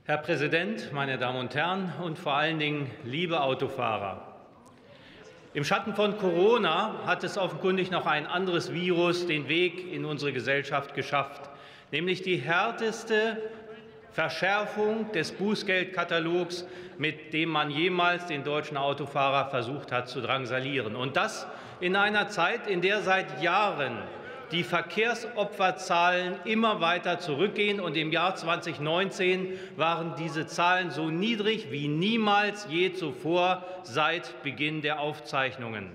Herr Präsident, meine Damen und Herren und vor allen Dingen liebe Autofahrer! Im Schatten von Corona hat es offenkundig noch ein anderes Virus den Weg in unsere Gesellschaft geschafft, nämlich die härteste Verschärfung des Bußgeldkatalogs, mit dem man jemals den deutschen Autofahrer versucht hat zu drangsalieren. Und das in einer Zeit, in der seit Jahren die Verkehrsopferzahlen immer weiter zurückgehen. Und im Jahr 2019 waren diese Zahlen so niedrig wie niemals je zuvor seit Beginn der Aufzeichnungen.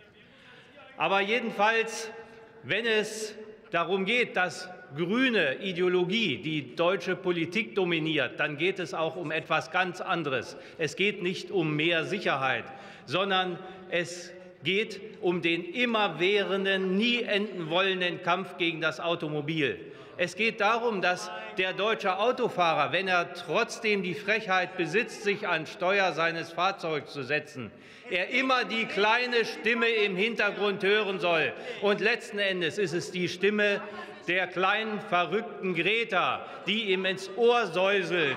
Aber jedenfalls, wenn es darum geht, dass grüne Ideologie die deutsche Politik dominiert, dann geht es auch um etwas ganz anderes. Es geht nicht um mehr Sicherheit, sondern es geht um den immerwährenden, nie enden wollenden Kampf gegen das Automobil. Es geht darum, dass der deutsche Autofahrer, wenn er trotzdem die Frechheit besitzt, sich an Steuer seines Fahrzeugs zu setzen, er immer die kleine Stimme im Hintergrund hören soll. Und letzten Endes ist es die Stimme der kleinen, verrückten Greta, die ihm ins Ohr säuselt.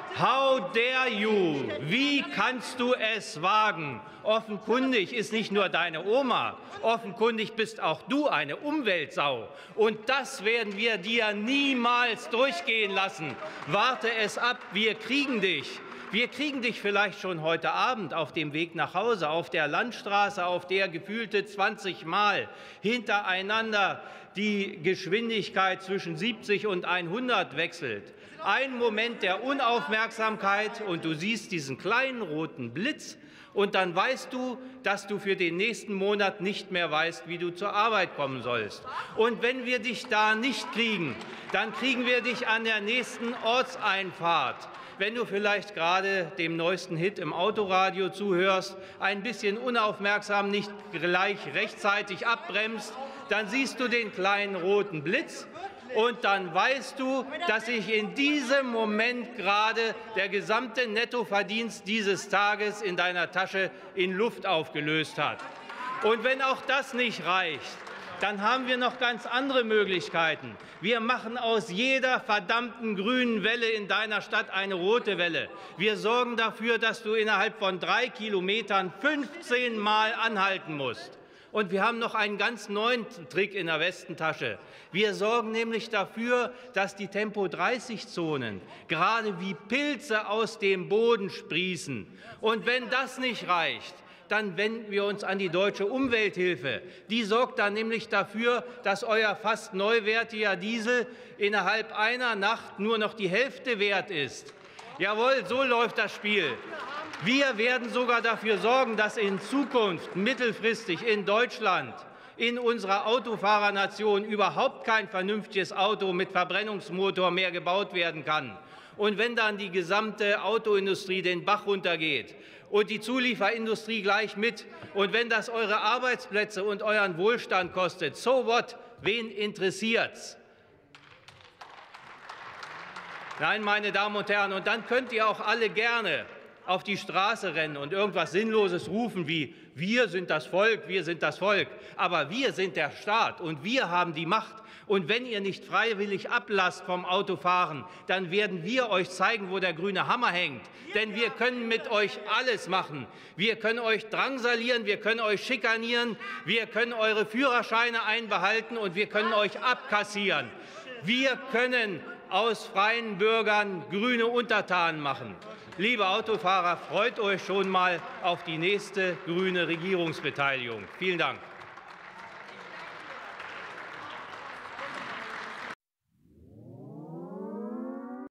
How dare you? Wie kannst du es wagen? Offenkundig ist nicht nur deine Oma, offenkundig bist auch du eine Umweltsau. Und das werden wir dir niemals durchgehen lassen. Warte es ab, wir kriegen dich. Wir kriegen dich vielleicht schon heute Abend auf dem Weg nach Hause, auf der Landstraße, auf der gefühlte 20 Mal hintereinander die Geschwindigkeit zwischen 70 und 100 wechselt. Ein Moment der Unaufmerksamkeit und du siehst diesen kleinen roten Blitz und dann weißt du, dass du für den nächsten Monat nicht mehr weißt, wie du zur Arbeit kommen sollst. Und wenn wir dich da nicht kriegen, dann kriegen wir dich an der nächsten Ortseinfahrt. Wenn du vielleicht gerade dem neuesten Hit im Autoradio zuhörst, ein bisschen unaufmerksam nicht gleich rechtzeitig abbremst, dann siehst du den kleinen roten Blitz und dann weißt du, dass sich in diesem Moment gerade der gesamte Nettoverdienst dieses Tages in deiner Tasche in Luft aufgelöst hat. Und wenn auch das nicht reicht, dann haben wir noch ganz andere Möglichkeiten. Wir machen aus jeder verdammten grünen Welle in deiner Stadt eine rote Welle. Wir sorgen dafür, dass du innerhalb von 3 Kilometern 15 Mal anhalten musst. Und wir haben noch einen ganz neuen Trick in der Westentasche. Wir sorgen nämlich dafür, dass die Tempo-30-Zonen gerade wie Pilze aus dem Boden sprießen. Und wenn das nicht reicht, dann wenden wir uns an die Deutsche Umwelthilfe. Die sorgt dann nämlich dafür, dass euer fast neuwertiger Diesel innerhalb einer Nacht nur noch die Hälfte wert ist. Jawohl, so läuft das Spiel. Wir werden sogar dafür sorgen, dass in Zukunft mittelfristig in Deutschland, in unserer Autofahrernation, überhaupt kein vernünftiges Auto mit Verbrennungsmotor mehr gebaut werden kann. Und wenn dann die gesamte Autoindustrie den Bach runtergeht und die Zulieferindustrie gleich mit, und wenn das eure Arbeitsplätze und euren Wohlstand kostet, so what? Wen interessiert's? Nein, meine Damen und Herren, und dann könnt ihr auch alle gerne auf die Straße rennen und irgendwas Sinnloses rufen wie wir sind das Volk, wir sind das Volk. Aber wir sind der Staat und wir haben die Macht. Und wenn ihr nicht freiwillig ablasst vom Autofahren, dann werden wir euch zeigen, wo der grüne Hammer hängt. Denn wir können mit euch alles machen. Wir können euch drangsalieren, wir können euch schikanieren, wir können eure Führerscheine einbehalten und wir können euch abkassieren. Wir können aus freien Bürgern grüne Untertanen machen. Liebe Autofahrer, freut euch schon mal auf die nächste grüne Regierungsbeteiligung. Vielen Dank.